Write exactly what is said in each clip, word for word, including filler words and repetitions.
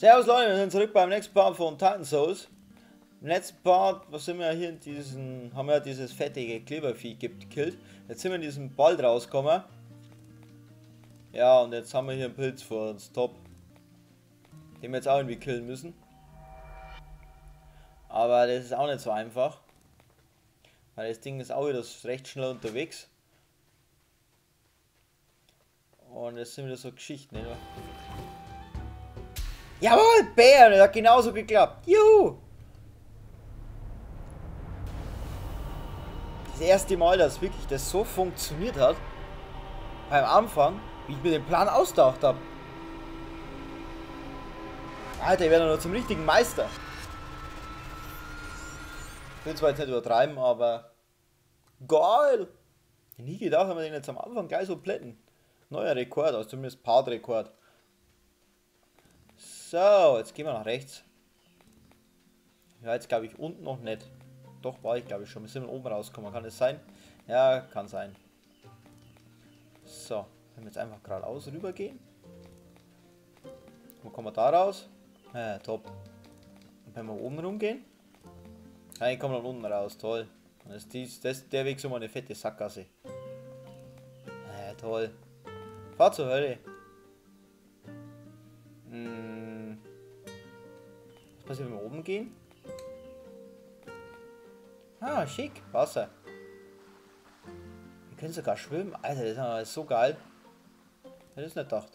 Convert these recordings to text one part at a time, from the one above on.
Servus Leute, wir sind zurück beim nächsten Part von Titan Souls. Im letzten Part, was sind wir hier in diesen, haben wir dieses fettige Klebervieh gekillt. Jetzt sind wir in diesem Wald rausgekommen. Ja, und jetzt haben wir hier einen Pilz vor uns, top. Den wir jetzt auch irgendwie killen müssen. Aber das ist auch nicht so einfach. Weil das Ding ist auch wieder recht schnell unterwegs. Und jetzt sind wieder so Geschichten, nicht wahr? Jawohl, Bär, das hat genauso geklappt. Juhu! Das erste Mal, dass wirklich das so funktioniert hat, beim Anfang, wie ich mir den Plan ausgedacht habe. Alter, ich werde noch zum richtigen Meister. Ich will zwar jetzt nicht übertreiben, aber geil! Ich hätte nie gedacht, dass wir den jetzt am Anfang gleich so plätten. Neuer Rekord, also zumindest Part-Rekord. So, jetzt gehen wir nach rechts. Ja, jetzt glaube ich unten noch nicht. Doch, war ich glaube ich schon. Wir sind oben rausgekommen. Kann das sein? Ja, kann sein. So, wenn wir jetzt einfach geradeaus rüber gehen. Wo kommen wir da raus? Ja, top. Und wenn wir oben rumgehen? Nein, kommen wir unten raus. Toll. Und das ist dies, das, der Weg so mal eine fette Sackgasse. Ja, toll. Fahr zur Hölle. Hm. Was passiert, wenn wir oben gehen? Ah, schick. Wasser. Wir können sogar schwimmen. Alter, das ist aber so geil. Hätte ich nicht gedacht.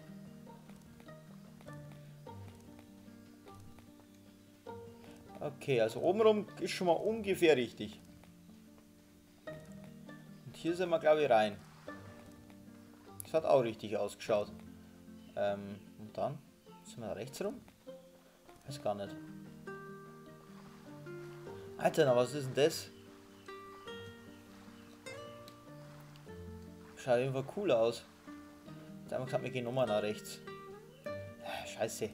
Okay, also obenrum ist schon mal ungefähr richtig. Und hier sind wir, glaube ich, rein. Das hat auch richtig ausgeschaut. Ähm, und dann sind wir da rechts rum? Weiß gar nicht. Alter, na, was ist denn das? Schaut einfach cool aus. Jetzt haben wir gesagt, wir gehen nochmal nach rechts. Scheiße.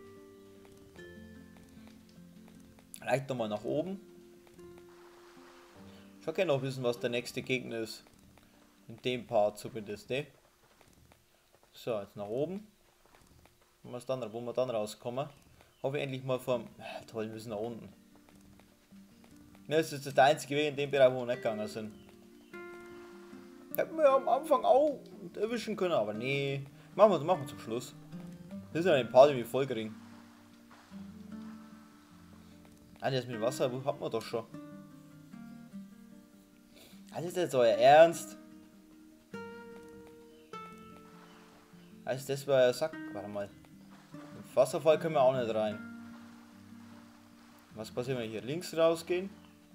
Vielleicht nochmal nach oben. Ich will gerne noch wissen, was der nächste Gegner ist. In dem Part zumindest, ne? So, jetzt nach oben. Wo wir dann, wo wir dann rauskommen. Hoffe ich endlich mal vom... Toll, wir müssen nach unten. Ne, das ist der einzige Weg in dem Bereich, wo wir nicht gegangen sind. Hätten wir ja am Anfang auch erwischen können, aber nee. Machen wir, machen wir zum Schluss. Das ist ja ein Part irgendwie voll gering. Ah, das mit dem Wasser hat man doch schon. Das ist jetzt euer Ernst? Also das war ja Sack. Warte mal. Im Wasserfall können wir auch nicht rein. Was passiert, wenn wir hier links rausgehen?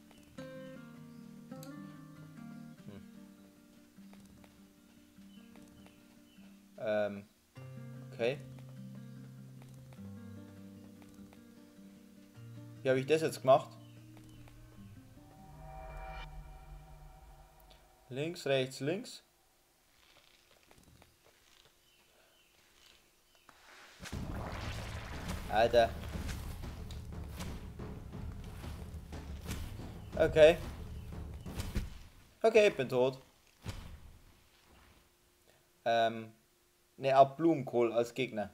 Hm. Ähm. Okay. Wie habe ich das jetzt gemacht? Links, rechts, links. Alter. Okay. Okay, ich bin tot. Ähm. Ne, auch Blumenkohl als Gegner.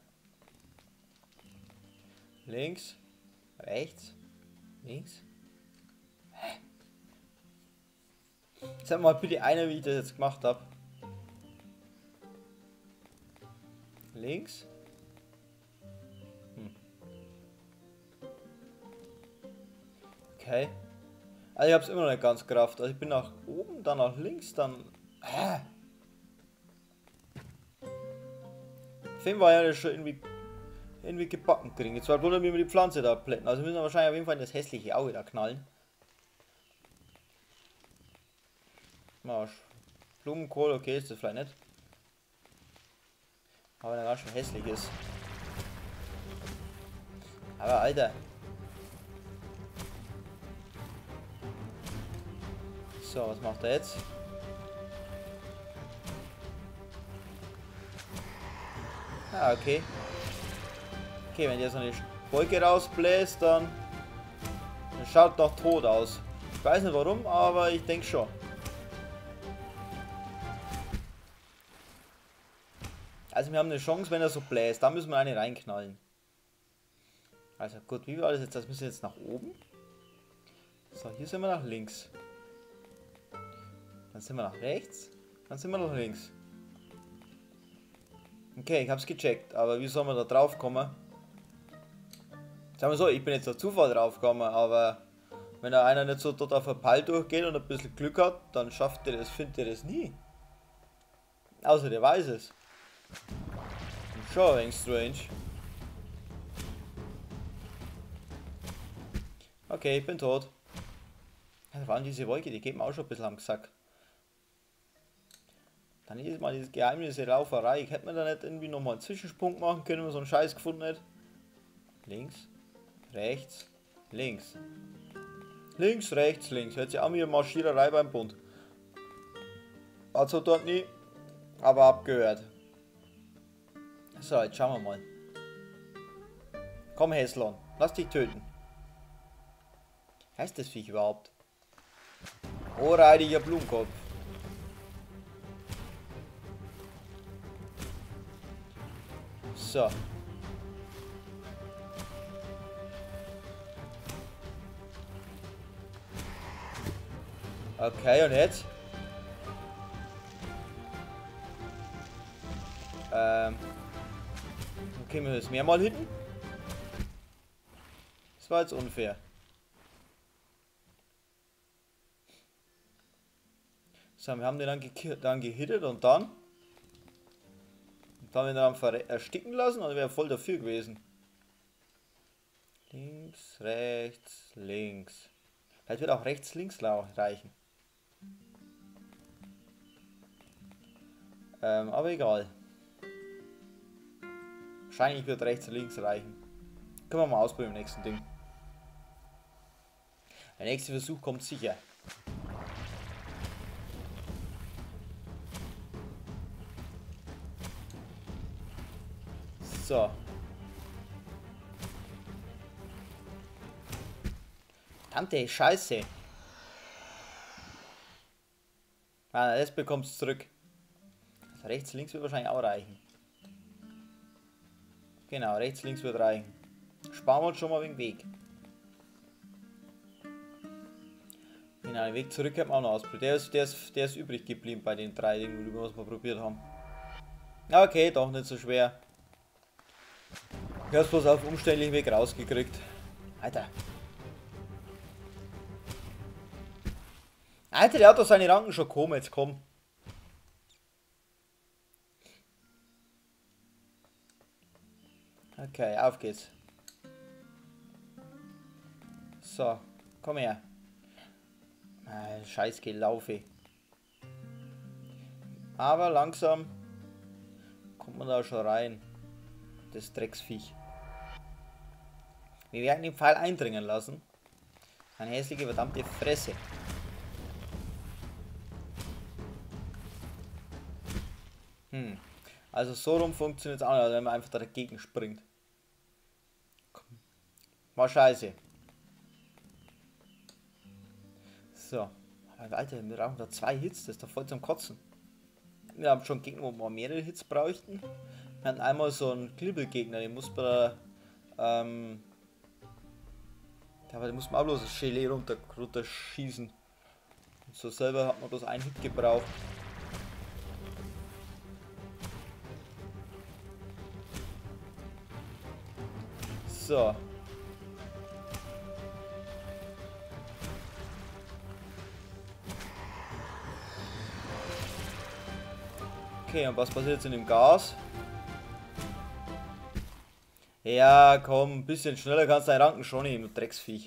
Links. Rechts. Links. Hä? Sag mal bitte einer, wie ich das jetzt gemacht habe. Links. Hm. Okay. Also ich habe es immer noch nicht ganz gerafft. Also ich bin nach oben, dann nach links, dann... Hä? Film war ja schon irgendwie... irgendwie gebacken kriegen. Jetzt war bloß, wie wir die Pflanze da plätten. Also müssen wir wahrscheinlich auf jeden Fall in das hässliche Auge da knallen. Marsch. Blumenkohl, okay, ist das vielleicht nicht. Aber der ganz schön hässlich ist. Aber Alter. So, was macht er jetzt? Ah, okay. Okay, wenn der so eine Wolke rausbläst, dann, dann schaut doch tot aus. Ich weiß nicht warum, aber ich denke schon. Also wir haben eine Chance, wenn er so bläst. Da müssen wir eine reinknallen. Also gut, wie war das jetzt? Das müssen wir jetzt nach oben. So, hier sind wir nach links. Dann sind wir nach rechts. Dann sind wir nach links. Okay, ich hab's gecheckt. Aber wie soll man da drauf kommen? Sagen wir so, ich bin jetzt auf Zufall drauf gekommen, aber wenn da einer nicht so dort auf ein Pall durchgeht und ein bisschen Glück hat, dann schafft er das, findet er das nie. Außer der weiß es. Schon ein wenig strange. Okay, ich bin tot. Ja, vor allem diese Wolke, die geht mir auch schon ein bisschen am Sack. Dann ist mal dieses Geheimnis der Lauferei. Ich hätte mir da nicht irgendwie nochmal einen Zwischenspunkt machen können, wenn man so einen Scheiß gefunden hätte. Links, rechts, links. Links, rechts, links. Hört sich an wie eine Marschiererei beim Bund. Also dort nie, aber abgehört. So, jetzt schauen wir mal. Komm, Häslon, lass dich töten. Heißt das Viech überhaupt? Oh, reidiger Blumenkopf. So. Okay, und jetzt? Ähm. Okay, müssen wir das mehrmal hitten? Das war jetzt unfair. So, wir haben den dann, ge dann gehittet und dann? Und dann haben wir ihn dann ersticken lassen und wäre voll dafür gewesen. Links, rechts, links. Vielleicht wird auch rechts, links reichen. Ähm, aber egal. Wahrscheinlich wird rechts, links reichen. Können wir mal ausprobieren im nächsten Ding. Der nächste Versuch kommt sicher. So. Tante, Scheiße. Ah, das bekommst du zurück. Also rechts, links wird wahrscheinlich auch reichen. Genau, rechts, links wird reichen. Sparen wir uns schon mal den Weg. Genau, den Weg zurück hat man auch noch ausprobiert. Der ist, der, ist, der ist übrig geblieben bei den drei Dingen, die wir probiert haben. Okay, doch nicht so schwer. Ich hab's bloß auf umständlichen Weg rausgekriegt. Alter. Alter, der hat doch seine Ranken schon gekommen, jetzt komm. Okay, auf geht's. So, komm her. Ah, scheiß Gelaufe. Aber langsam kommt man da schon rein. Das Drecksviech. Wir werden den Pfeil eindringen lassen. Eine hässliche verdammte Fresse. Hm. Also so rum funktioniert es auch nicht, wenn man einfach dagegen springt. War scheiße. So. Aber Alter, wir brauchen da zwei Hits, das ist doch voll zum Kotzen. Wir haben schon Gegner, wo wir mehrere Hits bräuchten. Wir hatten einmal so einen Klibbelgegner, den muss man da, ähm, aber den muss man auch bloß das Gelee runter, runter schießen. Und so selber hat man bloß einen Hit gebraucht. So. Okay, und was passiert jetzt in dem Gas? Ja, komm, ein bisschen schneller kannst du deine Ranken schon nehmen, du Drecksviech.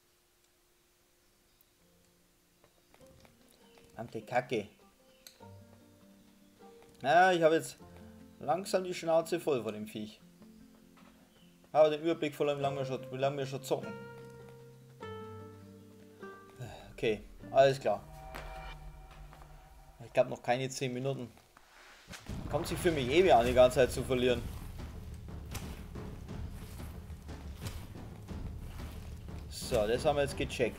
Verdammte Kacke. Ja, ich habe jetzt langsam die Schnauze voll von dem Viech. Aber den Überblick voll, wie lange wir schon, wie lange wir schon zocken. Okay, alles klar. Ich glaube noch keine zehn Minuten. Kommt sich für mich ewig an, die ganze Zeit zu verlieren. So, das haben wir jetzt gecheckt.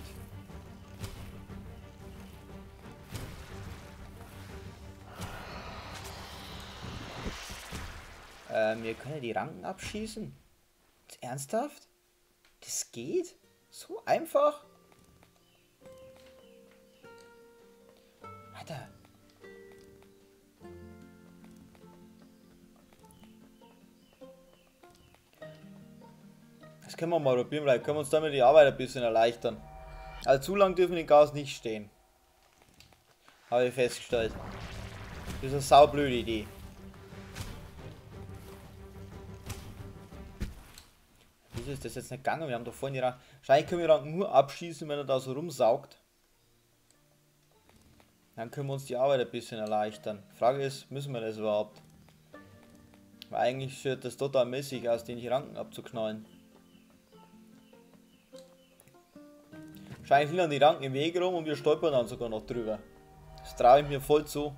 Ähm, wir können die Ranken abschießen? Ernsthaft? Das geht? So einfach? Alter. Das können wir mal probieren, vielleicht können wir uns damit die Arbeit ein bisschen erleichtern. Also zu lang dürfen die Gas nicht stehen. Habe ich festgestellt. Das ist eine saublöde Idee. Wieso ist das jetzt nicht gegangen? Wir haben doch vorhin die Ranken. Wahrscheinlich können wir Ranken nur abschießen, wenn er da so rumsaugt. Dann können wir uns die Arbeit ein bisschen erleichtern. Frage ist, müssen wir das überhaupt? Weil eigentlich schaut das total mäßig aus, den Ranken abzuknallen. Wahrscheinlich liegen die Ranken im Weg rum und wir stolpern dann sogar noch drüber. Das traue ich mir voll zu.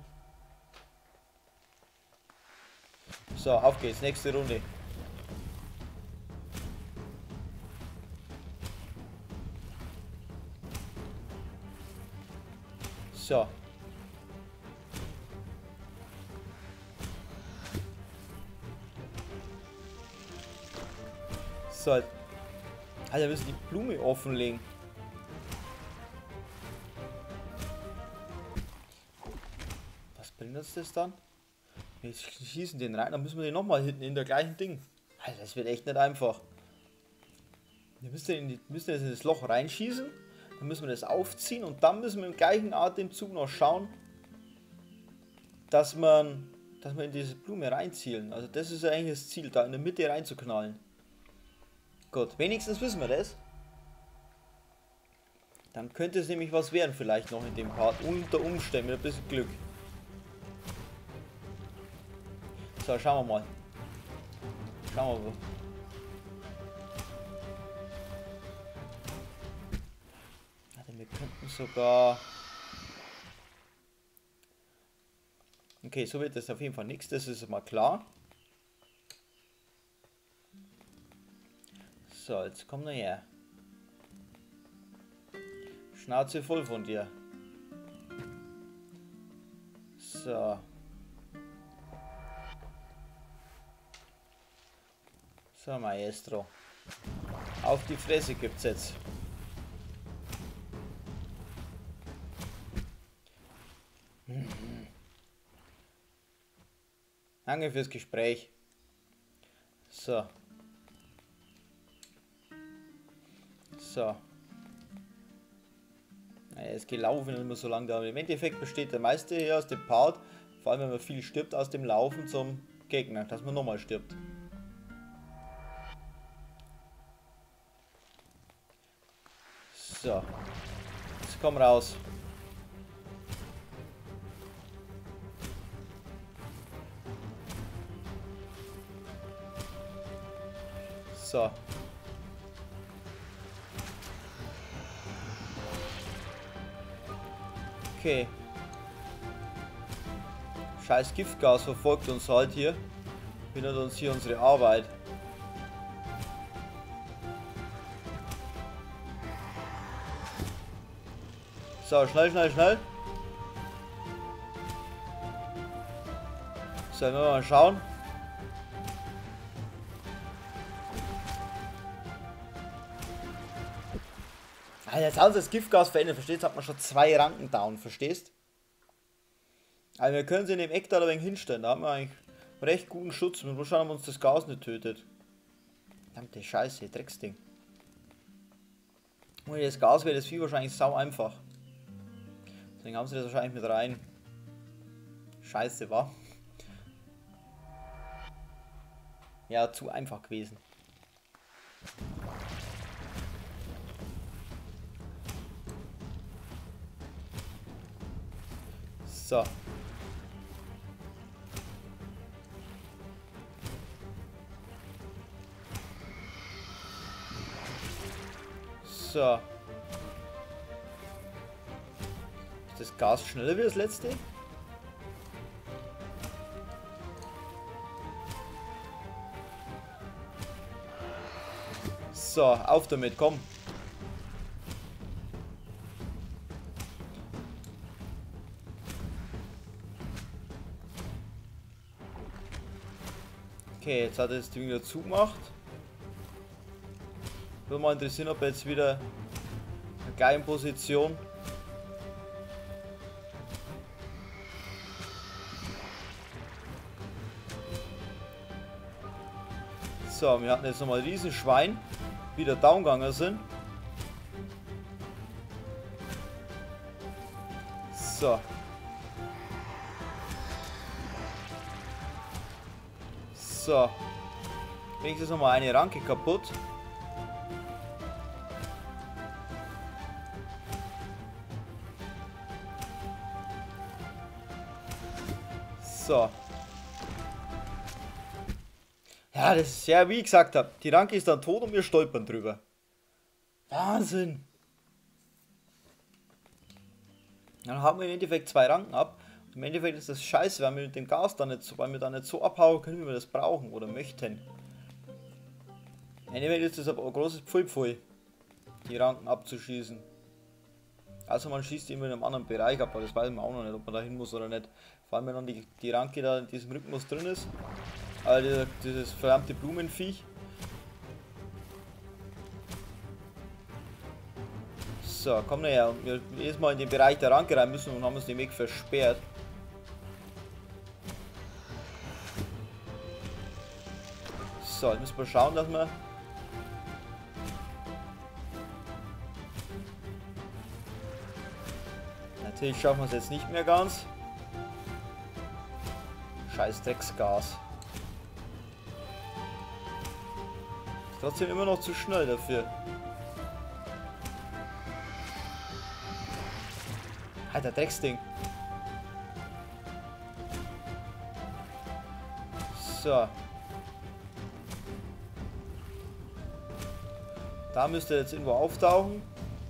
So, auf geht's, nächste Runde. So. So. Alter, wir müssen die Blume offenlegen. Was bringt uns das dann? Wir schießen den rein, dann müssen wir den nochmal hinten in der gleichen Ding. Alter, das wird echt nicht einfach. Wir müssen, in die, müssen jetzt in das Loch reinschießen, dann müssen wir das aufziehen und dann müssen wir im gleichen Atemzug noch schauen, dass man, dass wir in diese Blume reinzielen. Also das ist ja eigentlich das Ziel, da in der Mitte reinzuknallen. Gut, wenigstens wissen wir das. Dann könnte es nämlich was werden vielleicht noch in dem Part, unter Umständen mit ein bisschen Glück. So, schauen wir mal. Schauen wir mal. Also wir könnten sogar... Okay, so wird das auf jeden Fall nichts, das ist mal klar. So, jetzt komm noch her. Schnauze voll von dir. So. So, Maestro. Auf die Fresse gibt's jetzt. Danke fürs Gespräch. So. So. Er ist gelaufen immer so lange da. Im Endeffekt besteht der meiste hier aus dem Part, vor allem wenn man viel stirbt, aus dem Laufen zum Gegner, dass man nochmal stirbt. So. Jetzt komm raus. So. Okay. Scheiß Giftgas verfolgt uns halt hier. Hindert uns hier unsere Arbeit. So, schnell, schnell, schnell. So, wenn wir mal schauen. Alter, jetzt haben sie das Giftgas verändert, verstehst? Hat man schon zwei Ranken down, verstehst? Also wir können sie in dem Eck da ein wenig hinstellen, da haben wir eigentlich recht guten Schutz. Wir müssen schauen, ob uns das Gas nicht tötet. Verdammte Scheiße, Drecksding. Ohne das Gas wäre das Vieh wahrscheinlich sau einfach. Deswegen haben sie das wahrscheinlich mit rein. Scheiße, wa? Ja, zu einfach gewesen. So. So. Ist das Gas schneller wie das letzte? So, auf damit, komm. Okay, jetzt hat er das Ding wieder zugemacht. Würde mal interessieren, ob er jetzt wieder in der gleichen Position. So, wir hatten jetzt nochmal Riesenschwein, wieder down gegangen sind. So. So. Wenigstens nochmal eine Ranke kaputt. So. Ja, das ist ja, wie ich gesagt habe, die Ranke ist dann tot und wir stolpern drüber. Wahnsinn. Dann haben wir im Endeffekt zwei Ranken ab. Im Endeffekt ist das scheiße, weil wir mit dem Gas dann nicht so, weil wir dann nicht so abhauen können, wie wir das brauchen oder möchten. Im Endeffekt ist das aber ein großes Pfui-Pfui, die Ranken abzuschießen. Also man schießt immer in einem anderen Bereich ab, aber das weiß man auch noch nicht, ob man da hin muss oder nicht. Vor allem wenn dann die, die Ranke da in diesem Rhythmus drin ist. Aber dieser, dieses verdammte Blumenviech. So, komm näher. Wir jedes Mal in den Bereich der Ranke rein müssen und haben uns den Weg versperrt. So, jetzt müssen wir schauen, dass wir... Natürlich schaffen wir es jetzt nicht mehr ganz. Scheiß Drecksgas. Ist trotzdem immer noch zu schnell dafür. Alter, Drecksding. So. Da müsste er jetzt irgendwo auftauchen.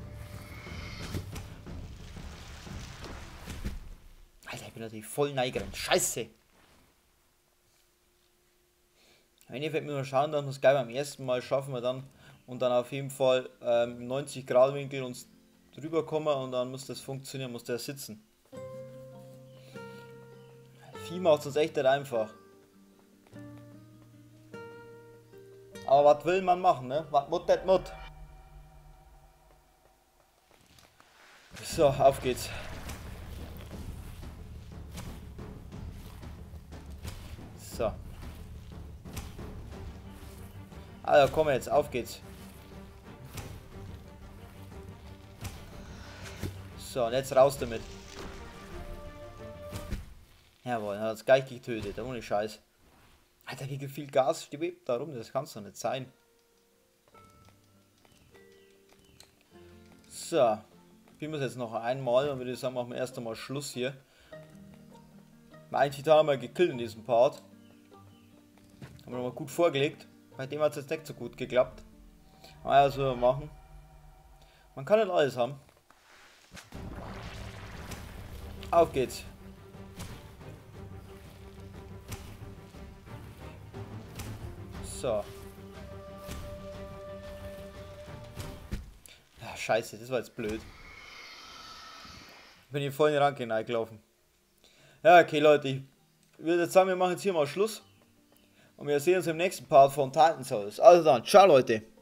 Alter, ich bin natürlich voll neigerannt. Scheiße. Im Endeffekt müssen wir schauen, dass wir es gleich beim ersten Mal schaffen wir dann und dann auf jeden Fall ähm, im neunzig Grad Winkel uns drüber kommen und dann muss das funktionieren, muss der sitzen. Vieh macht es uns echt nicht einfach. Aber was will man machen, ne? Was mut, das mut. So, auf geht's. So. Also komm jetzt, auf geht's. So, und jetzt raus damit. Jawohl, er hat es gleich getötet, ohne Scheiß. Alter, wie viel Gas schwebt da rum, das kann es doch nicht sein. So, spielen wir es jetzt noch einmal, dann würde ich sagen, machen wir erst einmal Schluss hier. Ein Titan haben wir gekillt in diesem Part. Haben wir nochmal gut vorgelegt. Bei dem hat es jetzt nicht so gut geklappt. Aber ja, was wir machen. Man kann nicht alles haben. Auf geht's. So. Ja, scheiße, das war jetzt blöd. Ich bin hier voll in die Ranke hineingelaufen. Ja, okay Leute, ich würde jetzt sagen, wir machen jetzt hier mal Schluss. Und wir sehen uns im nächsten Part von Titan Souls. Also dann, ciao Leute.